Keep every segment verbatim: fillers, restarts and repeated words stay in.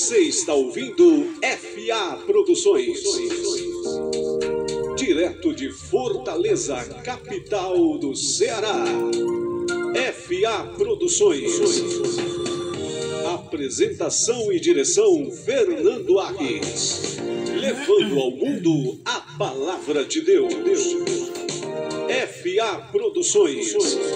Você está ouvindo F A Produções. Direto de Fortaleza, capital do Ceará. F A Produções. Apresentação e direção Fernando Arques. Levando ao mundo a palavra de Deus. F A Produções.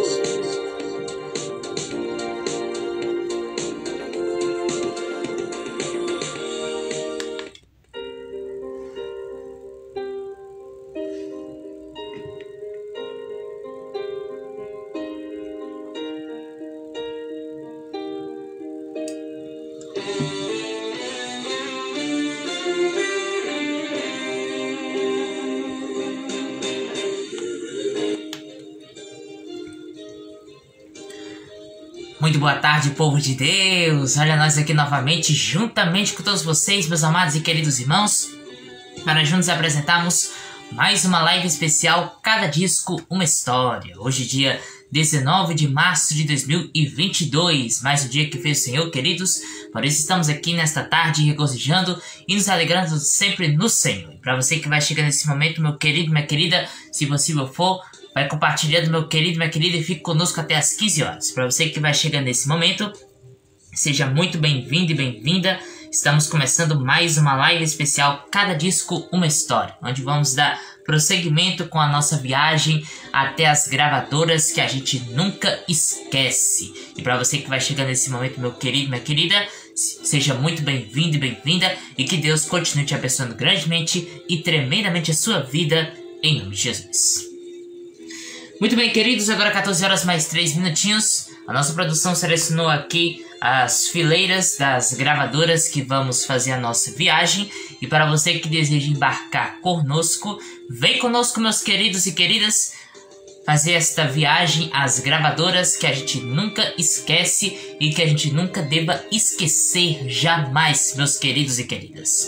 Muito boa tarde, povo de Deus! Olha nós aqui novamente, juntamente com todos vocês, meus amados e queridos irmãos, para juntos apresentarmos mais uma live especial, Cada Disco Uma História. Hoje, dia dezenove de março de dois mil e vinte e dois, mais um dia que fez o Senhor, queridos. Por isso estamos aqui nesta tarde regozijando e nos alegrando sempre no Senhor. E para você que vai chegar nesse momento, meu querido, minha querida, se possível for, vai compartilhando, meu querido, minha querida, e fique conosco até as quinze horas. Para você que vai chegando nesse momento, seja muito bem-vindo e bem-vinda. Estamos começando mais uma live especial, Cada Disco Uma História, onde vamos dar prosseguimento com a nossa viagem até as gravadoras que a gente nunca esquece. E para você que vai chegando nesse momento, meu querido, minha querida, seja muito bem-vindo e bem-vinda, e que Deus continue te abençoando grandemente e tremendamente a sua vida, em nome de Jesus. Muito bem, queridos, agora quatorze horas mais três minutinhos. A nossa produção selecionou aqui as fileiras das gravadoras que vamos fazer a nossa viagem. E para você que deseja embarcar conosco, vem conosco, meus queridos e queridas, fazer esta viagem às gravadoras que a gente nunca esquece e que a gente nunca deva esquecer jamais, meus queridos e queridas.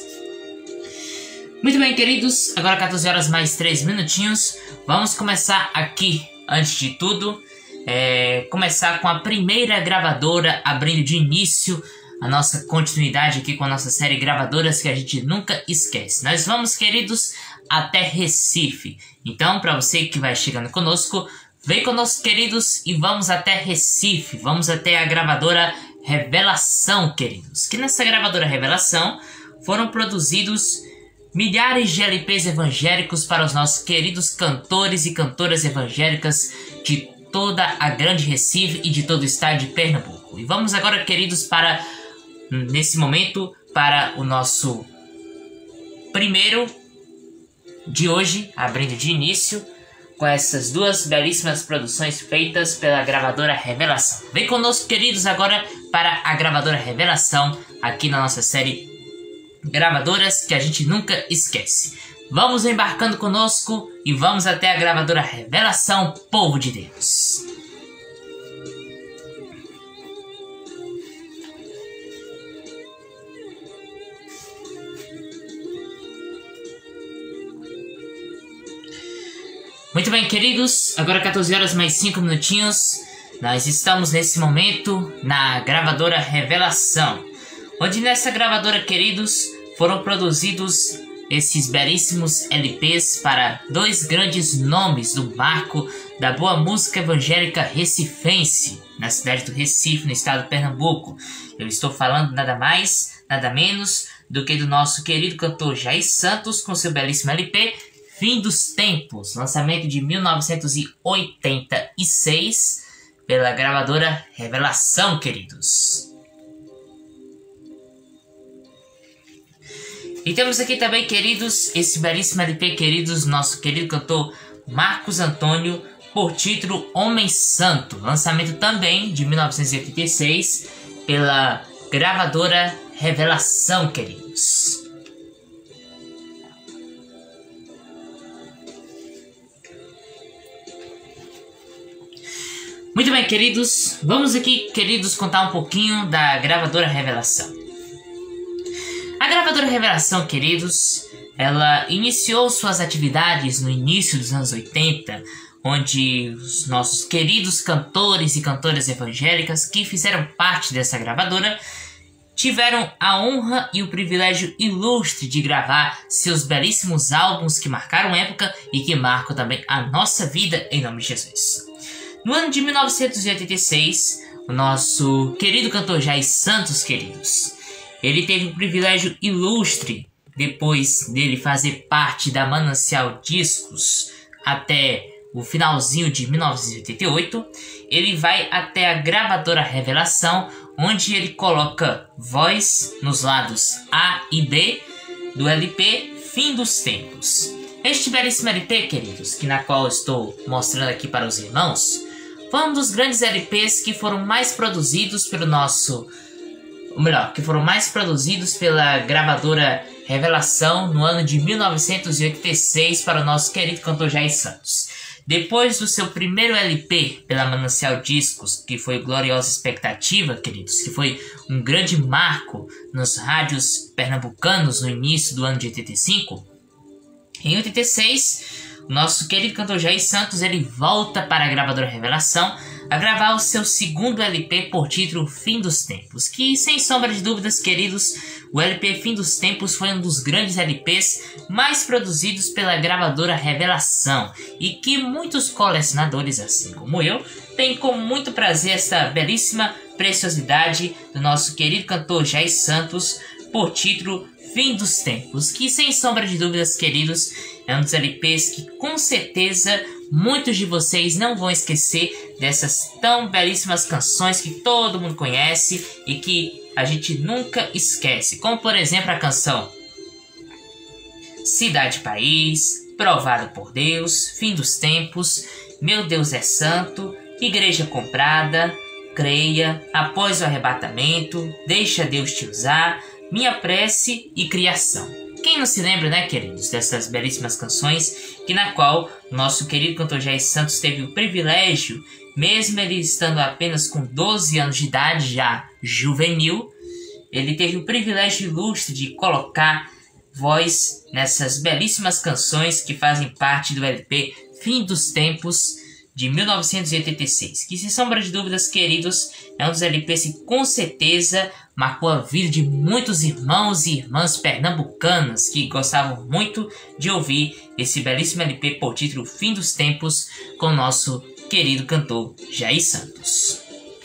Muito bem, queridos, agora quatorze horas mais três minutinhos. Vamos começar aqui, antes de tudo, é, começar com a primeira gravadora, abrindo de início a nossa continuidade aqui com a nossa série Gravadoras que a gente nunca esquece. Nós vamos, queridos, até Recife. Então, para você que vai chegando conosco, vem conosco, queridos, e vamos até Recife. Vamos até a gravadora Revelação, queridos. Que nessa gravadora Revelação foram produzidos milhares de L Ps evangélicos para os nossos queridos cantores e cantoras evangélicas de toda a grande Recife e de todo o estado de Pernambuco. E vamos agora, queridos, para, nesse momento, para o nosso primeiro de hoje, abrindo de início, com essas duas belíssimas produções feitas pela gravadora Revelação. Vem conosco, queridos, agora para a gravadora Revelação, aqui na nossa série Gravadoras que a gente nunca esquece. Vamos embarcando conosco e vamos até a gravadora Revelação, povo de Deus. Muito bem, queridos, agora quatorze horas mais cinco minutinhos. Nós estamos nesse momento na gravadora Revelação, onde nessa gravadora, queridos, foram produzidos esses belíssimos L Ps para dois grandes nomes do marco da boa música evangélica recifense, na cidade do Recife, no estado de Pernambuco. Eu estou falando nada mais, nada menos do que do nosso querido cantor Jair Santos, com seu belíssimo L P, Fim dos Tempos, lançamento de mil novecentos e oitenta e seis, pela gravadora Revelação, queridos. E temos aqui também, queridos, esse belíssimo L P, queridos, nosso querido cantor Marcos Antônio, por título Homem Santo, lançamento também de mil novecentos e oitenta e seis, pela gravadora Revelação, queridos. Muito bem, queridos, vamos aqui, queridos, contar um pouquinho da gravadora Revelação. A gravadora Revelação, queridos, ela iniciou suas atividades no início dos anos oitenta, onde os nossos queridos cantores e cantoras evangélicas que fizeram parte dessa gravadora tiveram a honra e o privilégio ilustre de gravar seus belíssimos álbuns que marcaram época e que marcam também a nossa vida em nome de Jesus. No ano de mil novecentos e oitenta e seis, o nosso querido cantor Jair Santos, queridos, ele teve o privilégio ilustre, depois dele fazer parte da Manancial Discos até o finalzinho de mil novecentos e oitenta e oito, ele vai até a gravadora Revelação, onde ele coloca voz nos lados A e B do L P Fim dos Tempos. Este belíssimo L P, queridos, que na qual eu estou mostrando aqui para os irmãos, foi um dos grandes L Ps que foram mais produzidos pelo nosso... Ou melhor, que foram mais produzidos pela gravadora Revelação no ano de mil novecentos e oitenta e seis para o nosso querido cantor Jair Santos. Depois do seu primeiro L P pela Manancial Discos, que foi Gloriosa Expectativa, queridos, que foi um grande marco nos rádios pernambucanos no início do ano de oitenta e cinco, em oitenta e seis, o nosso querido cantor Jair Santos ele volta para a gravadora Revelação a gravar o seu segundo L P por título Fim dos Tempos, que sem sombra de dúvidas, queridos, o L P Fim dos Tempos foi um dos grandes L Ps mais produzidos pela gravadora Revelação e que muitos colecionadores, assim como eu, têm com muito prazer essa belíssima preciosidade do nosso querido cantor Jair Santos por título Fim dos Tempos, que sem sombra de dúvidas, queridos, é um dos L Ps que com certeza muitos de vocês não vão esquecer dessas tão belíssimas canções que todo mundo conhece e que a gente nunca esquece, como por exemplo a canção Cidade País, Provado por Deus, Fim dos Tempos, Meu Deus é Santo, Igreja Comprada, Creia, Após o Arrebatamento, Deixa Deus Te Usar, Minha Prece e Criação. Quem não se lembra, né, queridos, dessas belíssimas canções, que na qual nosso querido cantor Jair Santos teve o privilégio, mesmo ele estando apenas com doze anos de idade, já juvenil, ele teve o privilégio ilustre de colocar voz nessas belíssimas canções que fazem parte do L P Fim dos Tempos de mil novecentos e oitenta e seis, que sem sombra de dúvidas, queridos, é um dos L Ps que com certeza marcou a vida de muitos irmãos e irmãs pernambucanas que gostavam muito de ouvir esse belíssimo L P por título Fim dos Tempos com o nosso querido cantor Jair Santos.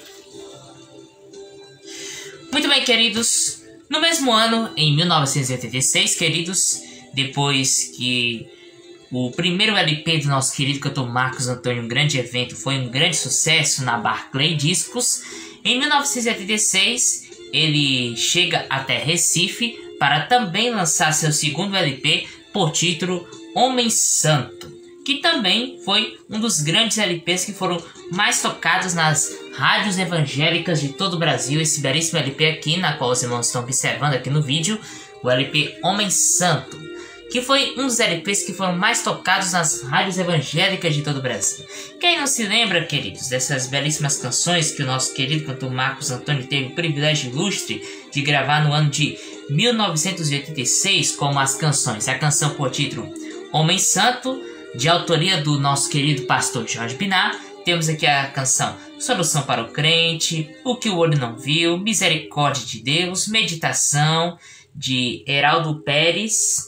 Muito bem, queridos, no mesmo ano, em mil novecentos e oitenta e seis, queridos, depois que o primeiro L P do nosso querido cantor Marcos Antônio, um grande evento, foi um grande sucesso na Barclay Discos, em mil novecentos e oitenta e seis ele chega até Recife para também lançar seu segundo L P por título Homem Santo, que também foi um dos grandes L Ps que foram mais tocados nas rádios evangélicas de todo o Brasil. Esse belíssimo L P aqui, na qual os irmãos estão observando aqui no vídeo, o L P Homem Santo, que foi um dos L Ps que foram mais tocados nas rádios evangélicas de todo o Brasil. Quem não se lembra, queridos, dessas belíssimas canções que o nosso querido cantor Marcos Antônio teve o privilégio ilustre de gravar no ano de mil novecentos e oitenta e seis, como as canções, a canção por título Homem Santo, de autoria do nosso querido pastor Jorge Binar. Temos aqui a canção Solução para o Crente, O que o Olho Não Viu, Misericórdia de Deus, Meditação, de Heraldo Pérez.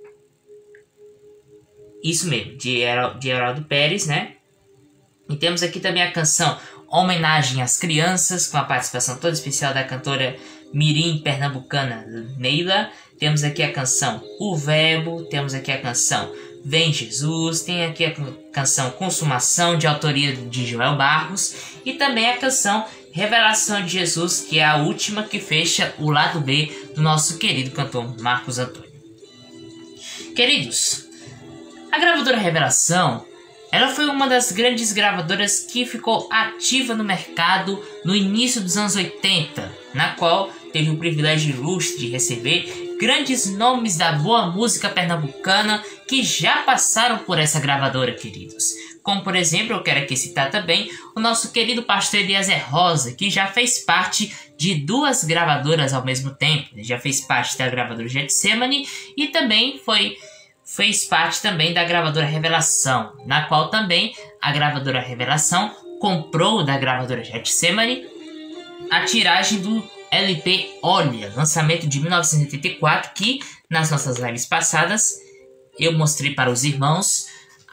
Isso mesmo, de, Heral, de Heraldo Pérez, né? E temos aqui também a canção Homenagem às Crianças, com a participação toda especial da cantora mirim pernambucana Neila. Temos aqui a canção O Verbo, temos aqui a canção Vem Jesus, tem aqui a canção Consumação, de autoria de Joel Barros, e também a canção Revelação de Jesus, que é a última que fecha o lado B do nosso querido cantor Marcos Antônio. Queridos, a gravadora Revelação, ela foi uma das grandes gravadoras que ficou ativa no mercado no início dos anos oitenta, na qual teve o privilégio ilustre de receber grandes nomes da boa música pernambucana que já passaram por essa gravadora, queridos. Como, por exemplo, eu quero aqui citar também o nosso querido pastor Eliezer Rosa, que já fez parte de duas gravadoras ao mesmo tempo. Ele já fez parte da gravadora Getsemane e também foi... fez parte também da gravadora Revelação, na qual também a gravadora Revelação comprou da gravadora Getsemane a tiragem do L P Olha, lançamento de mil novecentos e oitenta e quatro, que nas nossas lives passadas eu mostrei para os irmãos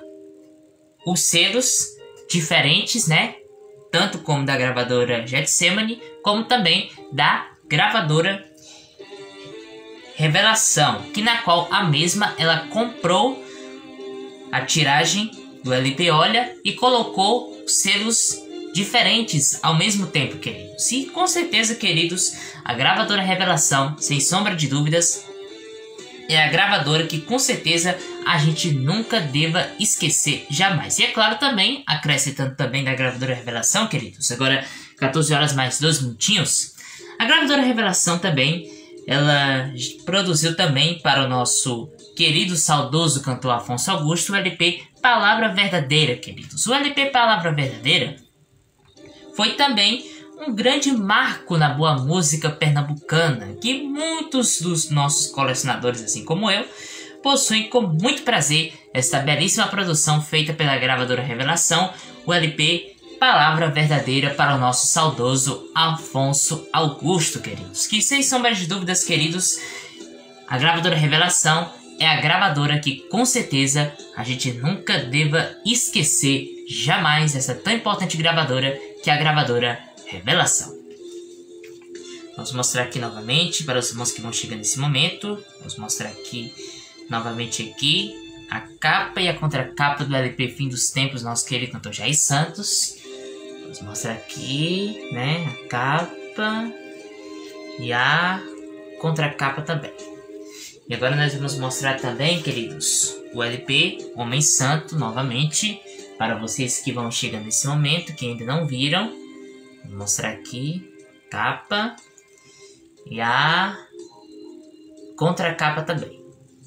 os selos diferentes, né? Tanto como da gravadora Getsemane, como também da gravadora Revelação, que na qual a mesma ela comprou a tiragem do L P Olha e colocou selos diferentes ao mesmo tempo, queridos. E com certeza, queridos, a gravadora Revelação, sem sombra de dúvidas, é a gravadora que com certeza a gente nunca deva esquecer jamais. E é claro também, acrescentando também da gravadora Revelação, queridos, agora quatorze horas mais dois minutinhos, a gravadora Revelação também, ela produziu também para o nosso querido saudoso cantor Afonso Augusto o L P Palavra Verdadeira, queridos. O L P Palavra Verdadeira foi também um grande marco na boa música pernambucana, que muitos dos nossos colecionadores, assim como eu, possuem com muito prazer esta belíssima produção feita pela gravadora Revelação, o L P Palavra Verdadeira para o nosso saudoso Afonso Augusto, queridos. Que sem sombra de dúvidas, queridos, a gravadora Revelação é a gravadora que com certeza a gente nunca deva esquecer jamais essa tão importante gravadora, que é a gravadora Revelação. Vamos mostrar aqui novamente para os irmãos que vão chegar nesse momento. Vamos mostrar aqui novamente aqui a capa e a contracapa do L P Fim dos Tempos, nosso querido cantor Jair Santos. Vamos mostrar aqui, né, a capa e a contracapa também. E agora nós vamos mostrar também, queridos, o L P Homem Santo novamente, para vocês que vão chegar nesse momento, que ainda não viram. Vou mostrar aqui capa e a contracapa também.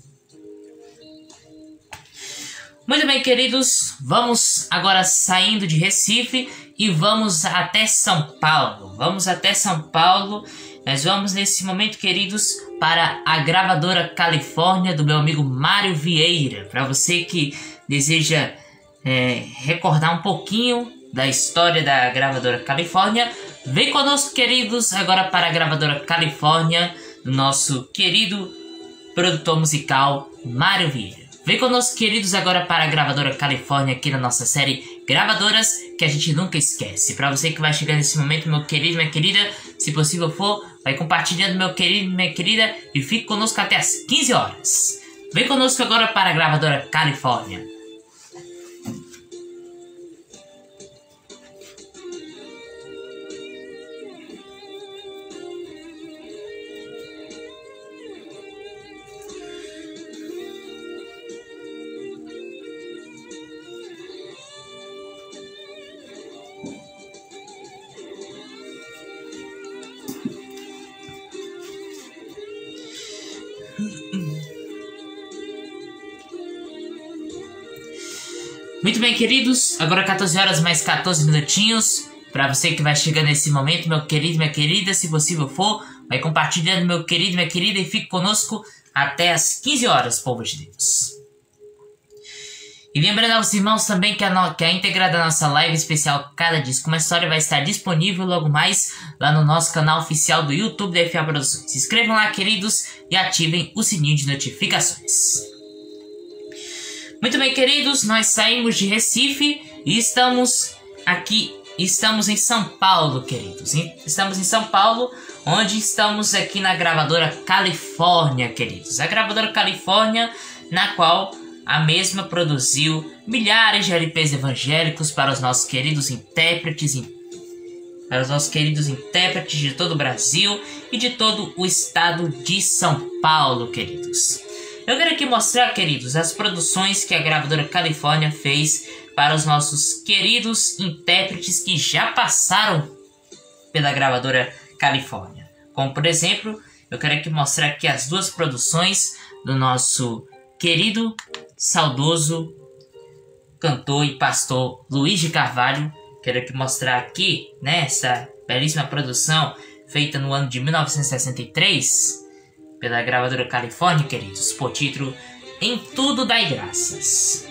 Muito bem, queridos, vamos agora saindo de Recife e vamos até São Paulo. Vamos até São Paulo. Nós vamos nesse momento, queridos, para a gravadora Califórnia do meu amigo Mário Vieira. Para você que deseja é, recordar um pouquinho da história da gravadora Califórnia, vem conosco, queridos, agora para a gravadora Califórnia, do nosso querido produtor musical Mário Vieira. Vem conosco, queridos, agora para a gravadora Califórnia, aqui na nossa série Gravadoras que a gente nunca esquece. Para você que vai chegar nesse momento, meu querido, minha querida, se possível for, vai compartilhando, meu querido, minha querida, e fique conosco até as quinze horas. Vem conosco agora para a gravadora Califórnia. Muito bem, queridos, agora quatorze horas mais quatorze minutinhos. Para você que vai chegar nesse momento, meu querido, minha querida, se possível for, vai compartilhando, meu querido, minha querida, e fique conosco até as quinze horas, povo de Deus. E lembrando aos irmãos também que a, no, que a íntegra da nossa live especial Cada Disco Uma História vai estar disponível logo mais lá no nosso canal oficial do YouTube da F A Produções. Se inscrevam lá, queridos, e ativem o sininho de notificações. Muito bem, queridos, nós saímos de Recife e estamos aqui, estamos em São Paulo, queridos. Estamos em São Paulo, onde estamos aqui na gravadora Califórnia, queridos. A gravadora Califórnia, na qual a mesma produziu milhares de L Ps evangélicos para os nossos queridos intérpretes, para os nossos queridos intérpretes de todo o Brasil e de todo o estado de São Paulo, queridos. Eu quero aqui mostrar, queridos, as produções que a gravadora Califórnia fez para os nossos queridos intérpretes que já passaram pela gravadora Califórnia. Como, por exemplo, eu quero aqui mostrar aqui as duas produções do nosso querido, saudoso cantor e pastor Luiz de Carvalho. Quero aqui mostrar aqui, né, essa belíssima produção feita no ano de mil novecentos e sessenta e três pela gravadora Califórnia, queridos, por título Em Tudo Dai Graças.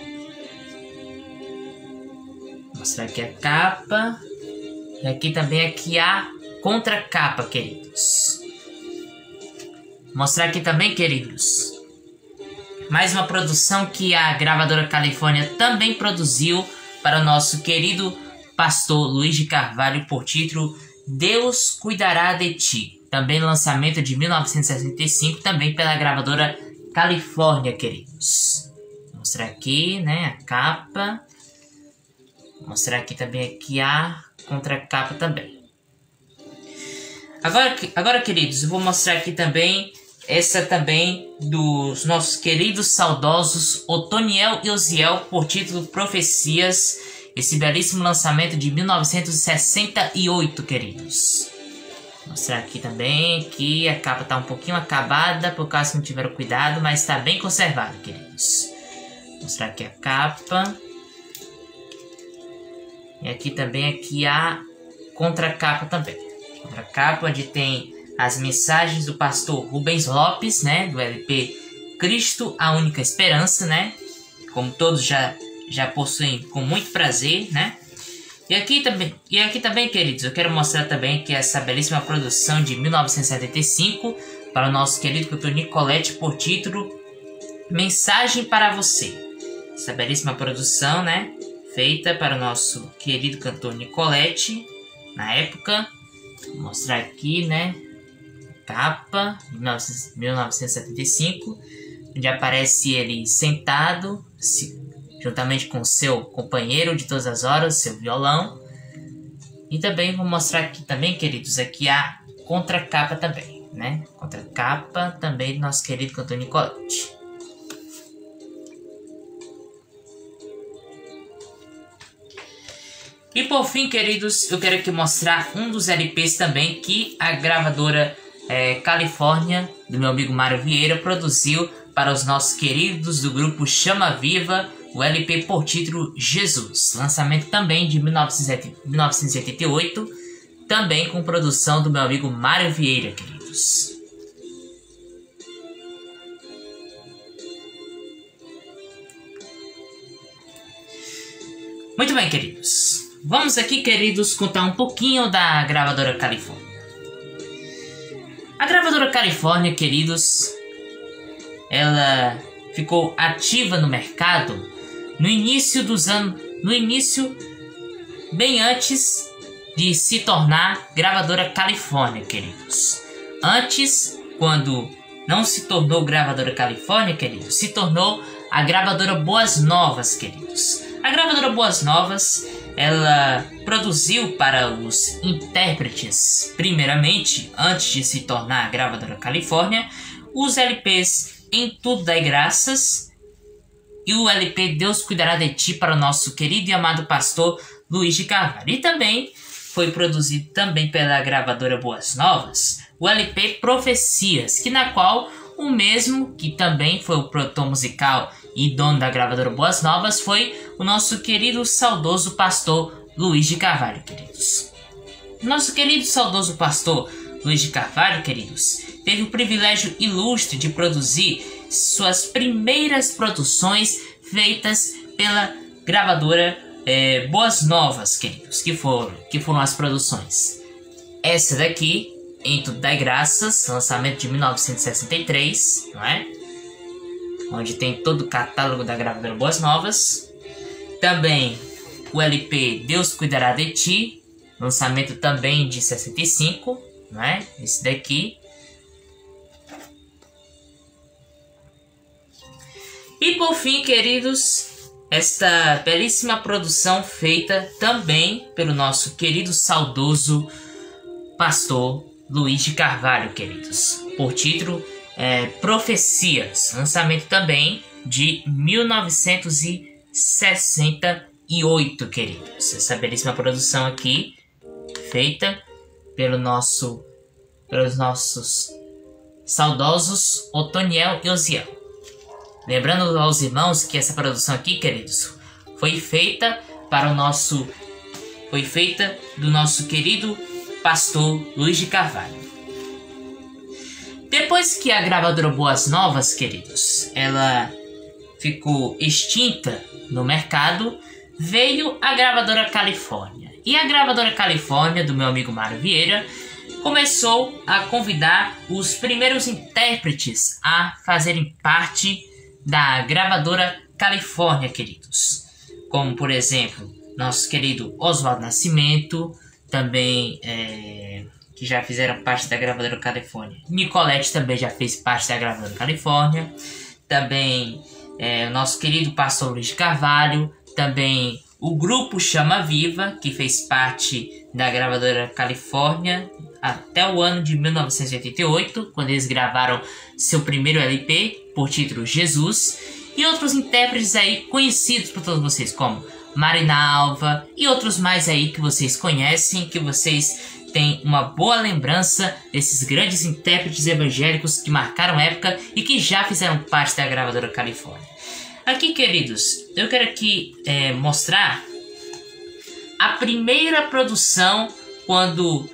Vou mostrar aqui a capa e aqui também aqui a contracapa, queridos. Vou mostrar aqui também, queridos, mais uma produção que a gravadora Califórnia também produziu para o nosso querido pastor Luiz de Carvalho, por título Deus Cuidará de Ti. Também lançamento de mil novecentos e sessenta e cinco, também pela gravadora Califórnia, queridos. Vou mostrar aqui, né, a capa. Vou mostrar aqui também aqui a contracapa também. Agora, agora, queridos, eu vou mostrar aqui também essa também dos nossos queridos saudosos Otoniel e Osiel, por título Profecias. Esse belíssimo lançamento de mil novecentos e sessenta e oito, queridos. Vou mostrar aqui também que a capa está um pouquinho acabada, por causa que não tiveram cuidado, mas está bem conservado, queridos. Vou mostrar aqui a capa. E aqui também aqui a contracapa também. Contracapa, onde tem as mensagens do pastor Rubens Lopes, né, do L P Cristo, a Única Esperança, né, como todos já, já possuem com muito prazer, né. E aqui também, e aqui também, queridos, eu quero mostrar também que essa belíssima produção de mil novecentos e setenta e cinco para o nosso querido cantor Nicolete, por título Mensagem para Você. Essa belíssima produção, né, feita para o nosso querido cantor Nicolete, na época. Vou mostrar aqui, né, capa, mil novecentos e setenta e cinco, onde aparece ele sentado, se, juntamente com seu companheiro de todas as horas, seu violão. E também vou mostrar aqui também, queridos, aqui a contracapa também, né? Contracapa também do nosso querido cantor Nicolete. E por fim, queridos, eu quero aqui mostrar um dos L Ps também que a gravadora É, Califórnia, do meu amigo Mário Vieira, produziu para os nossos queridos do grupo Chama Viva, o L P por título Jesus. Lançamento também de mil novecentos e oitenta e oito, também com produção do meu amigo Mário Vieira, queridos. Muito bem, queridos. Vamos aqui, queridos, contar um pouquinho da gravadora Califórnia. A gravadora Califórnia, queridos, ela ficou ativa no mercado no início dos anos, no início, bem antes de se tornar gravadora Califórnia, queridos. Antes, quando não se tornou gravadora Califórnia, queridos, se tornou a gravadora Boas Novas, queridos. A gravadora Boas Novas, ela produziu para os intérpretes, primeiramente, antes de se tornar a gravadora Califórnia, os L Ps Em Tudo Dai Graças e o L P Deus Cuidará de Ti para o nosso querido e amado pastor Luiz de Carvalho. E também foi produzido também pela gravadora Boas Novas o L P Profecias, que na qual o mesmo, que também foi o produtor musical e dono da gravadora Boas Novas, foi o nosso querido saudoso pastor Luiz de Carvalho, queridos. Nosso querido saudoso pastor Luiz de Carvalho, queridos, teve o privilégio ilustre de produzir suas primeiras produções feitas pela gravadora é, Boas Novas, queridos, que foram, que foram as produções. Essa daqui, Em Tudo Dai Graças, lançamento de mil novecentos e sessenta e três, não é? Onde tem todo o catálogo da gravadora Boas Novas. Também o L P Deus Cuidará de Ti, lançamento também de sessenta e cinco, não é? Esse daqui. E por fim, queridos, esta belíssima produção feita também pelo nosso querido saudoso pastor Luiz de Carvalho, queridos, por título é, Profecias, lançamento também de mil novecentos e sessenta e oito, queridos. Essa belíssima produção aqui, feita pelo nosso, pelos nossos saudosos Otoniel e Osiel. Lembrando aos irmãos que essa produção aqui, queridos, foi feita para o nosso, foi feita do nosso querido pastor Luiz de Carvalho. Depois que a gravadora Boas Novas, queridos, ela ficou extinta no mercado, veio a gravadora Califórnia. E a gravadora Califórnia, do meu amigo Mário Vieira, começou a convidar os primeiros intérpretes a fazerem parte da gravadora Califórnia, queridos. Como, por exemplo, nosso querido Oswaldo Nascimento, também é, que já fizeram parte da gravadora Califórnia. Nicolette também já fez parte da gravadora Califórnia. Também é, o nosso querido pastor Luiz Carvalho. Também o grupo Chama Viva, que fez parte da gravadora Califórnia até o ano de mil novecentos e oitenta e oito, quando eles gravaram seu primeiro L P por título Jesus. E outros intérpretes aí conhecidos por todos vocês, como Marina Alva e outros mais aí que vocês conhecem, que vocês têm uma boa lembrança desses grandes intérpretes evangélicos que marcaram época e que já fizeram parte da gravadora Califórnia. Aqui, queridos, eu quero aqui é, mostrar a primeira produção quando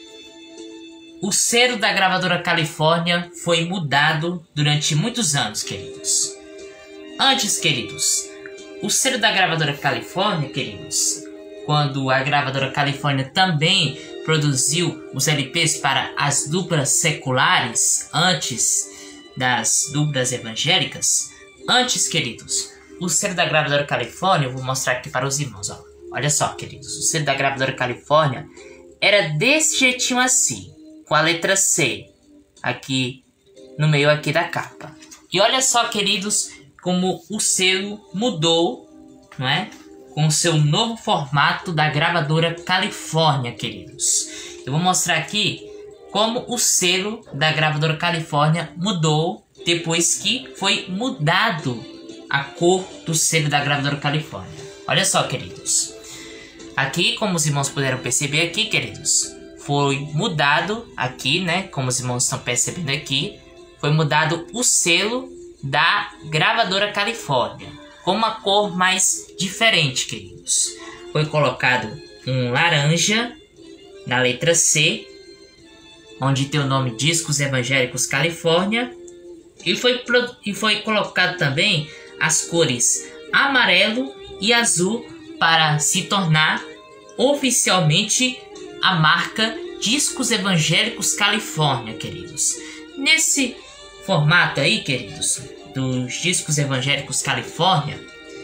o selo da gravadora Califórnia foi mudado durante muitos anos, queridos. Antes, queridos, o selo da gravadora Califórnia, queridos, quando a gravadora Califórnia também produziu os L Ps para as duplas seculares, antes das duplas evangélicas, antes, queridos, o selo da gravadora Califórnia, eu vou mostrar aqui para os irmãos, ó. Olha só, queridos, o selo da gravadora Califórnia era desse jeitinho assim, com a letra C, aqui no meio aqui da capa. E olha só, queridos, como o selo mudou, não é? Com o seu novo formato da gravadora Califórnia, queridos. Eu vou mostrar aqui como o selo da gravadora Califórnia mudou depois que foi mudado a cor do selo da gravadora Califórnia. Olha só, queridos. Aqui, como os irmãos puderam perceber aqui, queridos, foi mudado aqui, né? Como os irmãos estão percebendo aqui, foi mudado o selo da gravadora Califórnia com uma cor mais diferente, queridos. Foi colocado um laranja na letra C, onde tem o nome Discos Evangélicos Califórnia, e foi, e foi colocado também as cores amarelo e azul para se tornar oficialmente a marca Discos Evangélicos Califórnia, queridos. Nesse formato aí, queridos, dos Discos Evangélicos Califórnia,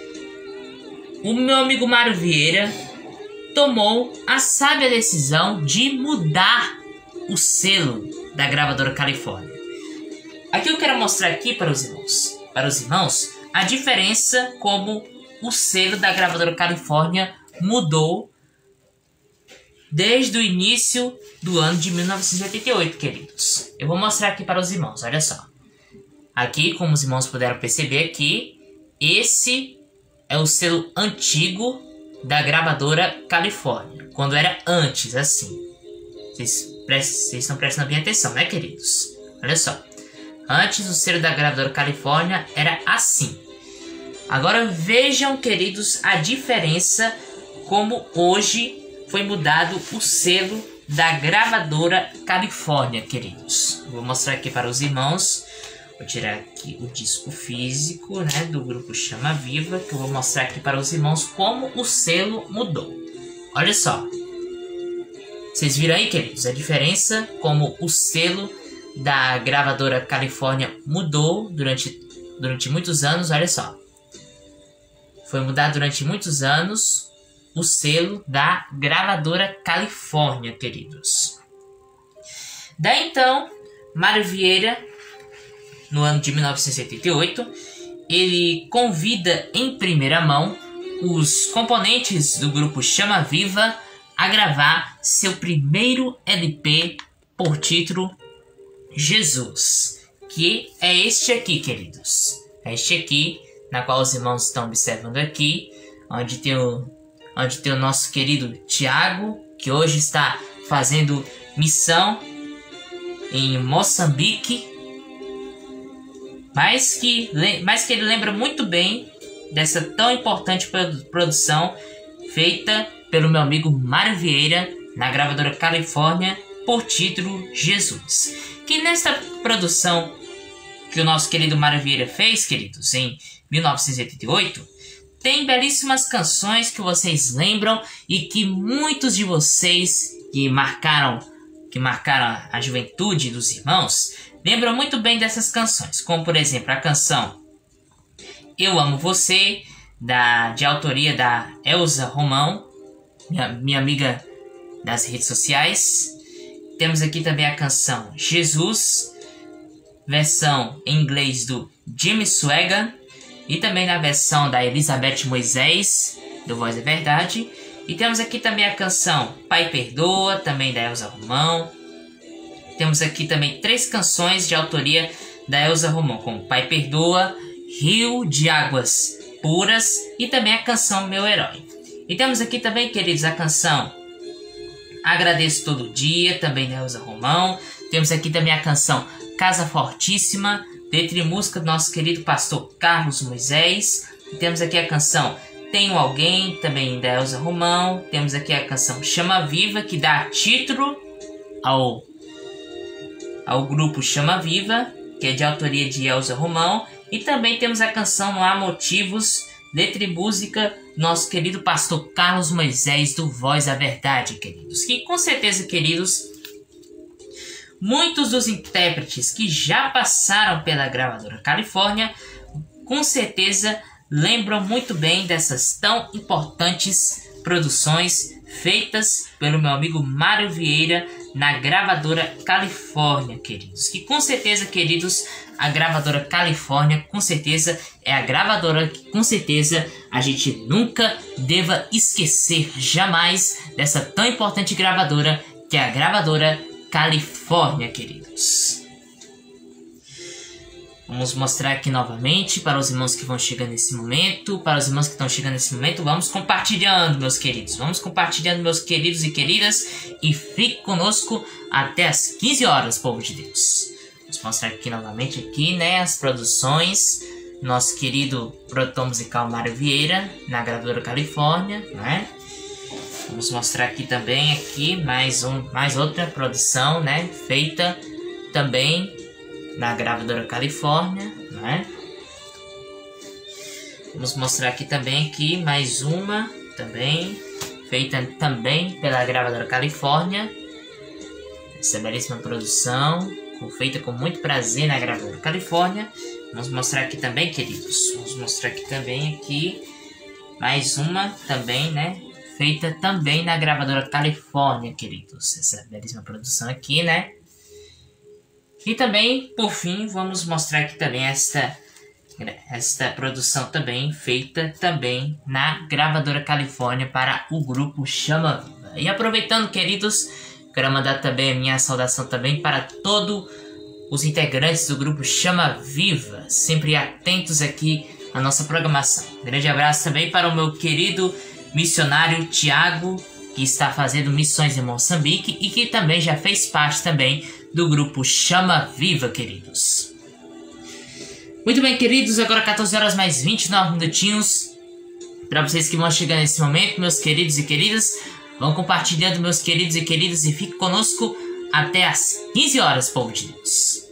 o meu amigo Mário Vieira tomou a sábia decisão de mudar o selo da gravadora Califórnia. Aqui eu quero mostrar aqui para os irmãos, para os irmãos, a diferença como o selo da gravadora Califórnia mudou desde o início do ano de mil novecentos e oitenta e oito, queridos. Eu vou mostrar aqui para os irmãos, olha só. Aqui, como os irmãos puderam perceber aqui, esse é o selo antigo da gravadora Califórnia, quando era antes, assim. Vocês, prestem, vocês estão prestando bem atenção, né, queridos? Olha só. Antes, o selo da gravadora Califórnia era assim. Agora vejam, queridos, a diferença como hoje foi mudado o selo da gravadora Califórnia, queridos. Vou mostrar aqui para os irmãos. Vou tirar aqui o disco físico, né, do grupo Chama Viva, que eu vou mostrar aqui para os irmãos como o selo mudou. Olha só. Vocês viram aí, queridos, a diferença como o selo da gravadora Califórnia mudou durante, durante muitos anos, olha só. Foi mudado durante muitos anos o selo da gravadora Califórnia, queridos. Daí então, Mário Vieira, no ano de mil novecentos e oitenta e oito, ele convida em primeira mão os componentes do grupo Chama Viva a gravar seu primeiro L P por título Jesus, que é este aqui, queridos. É este aqui, na qual os irmãos estão observando aqui, onde tem o, onde tem o nosso querido Tiago, que hoje está fazendo missão em Moçambique, mas que, mas que ele lembra muito bem dessa tão importante produção feita pelo meu amigo Mário Vieira na gravadora Califórnia por título Jesus. Que nesta produção que o nosso querido Mário Vieira fez, queridos, em mil novecentos e oitenta e oito, tem belíssimas canções que vocês lembram e que muitos de vocês que marcaram que marcaram a juventude dos irmãos, lembram muito bem dessas canções, como por exemplo a canção Eu Amo Você, da, de autoria da Elza Romão, minha, minha amiga das redes sociais. Temos aqui também a canção Jesus, versão em inglês do Jimmy Swaggart, e também na versão da Elizabeth Moisés, do Voz da Verdade. E temos aqui também a canção Pai Perdoa, também da Elza Romão. Temos aqui também três canções de autoria da Elza Romão, como Pai Perdoa, Rio de Águas Puras e também a canção Meu Herói. E temos aqui também, queridos, a canção Agradeço Todo Dia, também da Elza Romão. Temos aqui também a canção Casa Fortíssima, letra e música do nosso querido pastor Carlos Moisés. E temos aqui a canção Tenho Alguém, também da Elza Romão. Temos aqui a canção Chama Viva, que dá título ao, ao grupo Chama Viva, que é de autoria de Elza Romão. E também temos a canção Não Há Motivos, letra e música do nosso querido pastor Carlos Moisés, do Voz da Verdade, queridos. Que com certeza, queridos, muitos dos intérpretes que já passaram pela gravadora Califórnia, com certeza lembram muito bem dessas tão importantes produções feitas pelo meu amigo Mário Vieira na gravadora Califórnia, queridos. Que com certeza, queridos, a gravadora Califórnia, com certeza, é a gravadora que com certeza a gente nunca deva esquecer jamais dessa tão importante gravadora, que é a gravadora Califórnia, queridos. Vamos mostrar aqui novamente para os irmãos que vão chegando nesse momento. Para os irmãos que estão chegando nesse momento, vamos compartilhando, meus queridos. Vamos compartilhando, meus queridos e queridas. E fique conosco até as quinze horas, povo de Deus. Vamos mostrar aqui novamente, aqui, né, as produções. Nosso querido produtor musical Mário Vieira, na gravadora Califórnia, né? Vamos mostrar aqui também, aqui, mais, um, mais outra produção, né? Feita também na gravadora Califórnia, né? Vamos mostrar aqui também, aqui, mais uma também, feita também pela gravadora Califórnia. Essa belíssima produção, feita com muito prazer na gravadora Califórnia. Vamos mostrar aqui também, queridos. Vamos mostrar aqui também, aqui, mais uma também, né? Feita também na gravadora Califórnia, queridos. Essa belíssima produção aqui, né? E também, por fim, vamos mostrar aqui também esta, esta produção também feita também na gravadora Califórnia para o grupo Chama Viva. E aproveitando, queridos, quero mandar também a minha saudação também para todos os integrantes do grupo Chama Viva, sempre atentos aqui à nossa programação. Um grande abraço também para o meu querido missionário Tiago, que está fazendo missões em Moçambique e que também já fez parte também do grupo Chama Viva, queridos. Muito bem, queridos, agora quatorze horas mais vinte e nove minutinhos. Para vocês que vão chegar nesse momento, meus queridos e queridas, vão compartilhando, meus queridos e queridas, e fique conosco até as quinze horas, povo de Deus.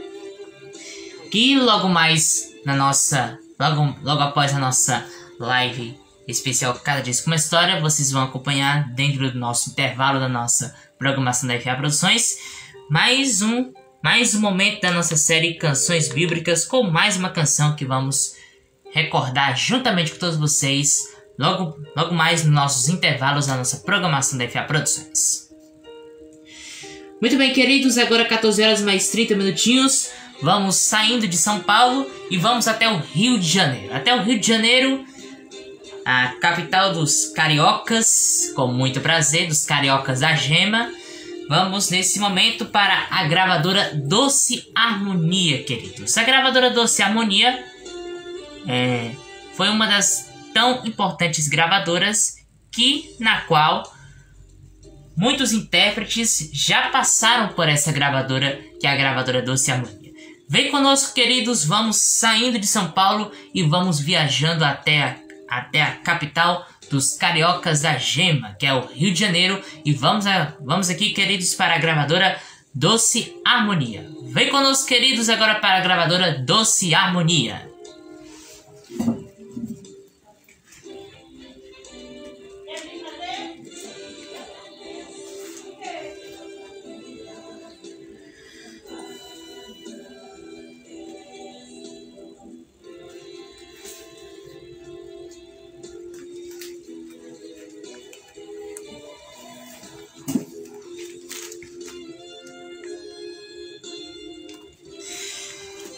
E logo mais na nossa, logo, logo após a nossa live especial Cada Dia com uma História, vocês vão acompanhar dentro do nosso intervalo da nossa programação da F A Produções mais um, mais um momento da nossa série Canções Bíblicas, com mais uma canção que vamos recordar juntamente com todos vocês logo, logo mais nos nossos intervalos da nossa programação da F A Produções. Muito bem, queridos, agora quatorze horas mais trinta minutinhos, vamos saindo de São Paulo e vamos até o Rio de Janeiro. Até o Rio de Janeiro, a capital dos cariocas, com muito prazer, dos cariocas da Gema. Vamos nesse momento para a gravadora Doce Harmonia, queridos. A gravadora Doce Harmonia é, foi uma das tão importantes gravadoras que, na qual muitos intérpretes já passaram por essa gravadora, que é a gravadora Doce Harmonia. Vem conosco, queridos, vamos saindo de São Paulo e vamos viajando até a, até a capital dos cariocas da Gema, que é o Rio de Janeiro, e vamos, a, vamos aqui, queridos, para a gravadora Doce Harmonia. Vem conosco, queridos, agora para a gravadora Doce Harmonia.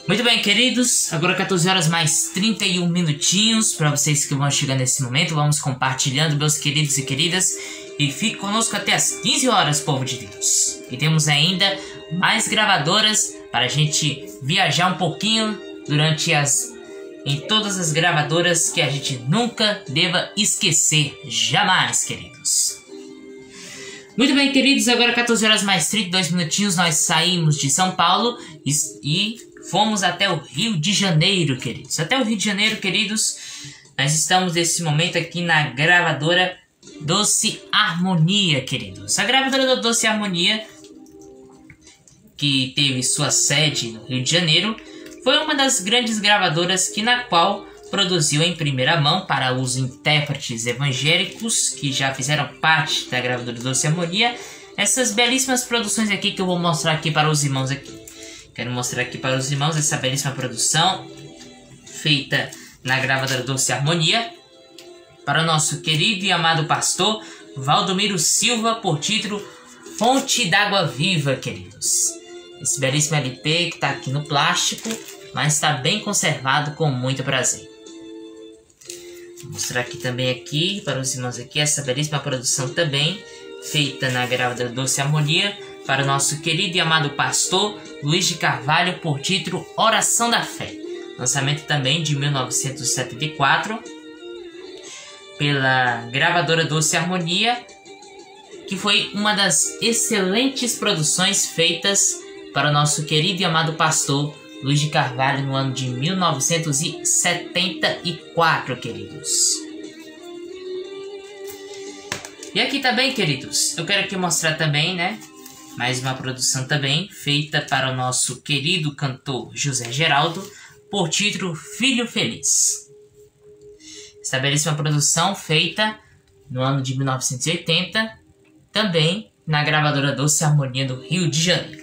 Muito bem, queridos, agora quatorze horas mais trinta e um minutinhos. Para vocês que vão chegar nesse momento, vamos compartilhando, meus queridos e queridas. E fique conosco até as quinze horas, povo de Deus. E temos ainda mais gravadoras para a gente viajar um pouquinho durante as... em todas as gravadoras que a gente nunca deva esquecer, jamais, queridos. Muito bem, queridos, agora quatorze horas mais trinta e dois minutinhos, nós saímos de São Paulo e... e fomos até o Rio de Janeiro, queridos. Até o Rio de Janeiro, queridos. Nós estamos nesse momento aqui na gravadora Doce Harmonia, queridos. A gravadora da Doce Harmonia, que teve sua sede no Rio de Janeiro, foi uma das grandes gravadoras que na qual produziu em primeira mão para os intérpretes evangélicos que já fizeram parte da gravadora Doce Harmonia essas belíssimas produções aqui que eu vou mostrar aqui para os irmãos aqui. Quero mostrar aqui para os irmãos essa belíssima produção feita na gravadora Doce Harmonia para o nosso querido e amado pastor Valdomiro Silva, por título Fonte d'Água Viva, queridos. Esse belíssimo L P que está aqui no plástico, mas está bem conservado com muito prazer. Vou mostrar aqui também aqui para os irmãos aqui essa belíssima produção também feita na gravadora Doce Harmonia para o nosso querido e amado pastor Luiz de Carvalho, por título Oração da Fé. Lançamento também de mil novecentos e setenta e quatro pela gravadora Doce Harmonia, que foi uma das excelentes produções feitas para o nosso querido e amado pastor Luiz de Carvalho no ano de mil novecentos e setenta e quatro, queridos. E aqui também, queridos, eu quero aqui mostrar também, né, mais uma produção também feita para o nosso querido cantor José Geraldo, por título Filho Feliz. Essa belíssima produção feita no ano de mil novecentos e oitenta, também na gravadora Doce Harmonia do Rio de Janeiro.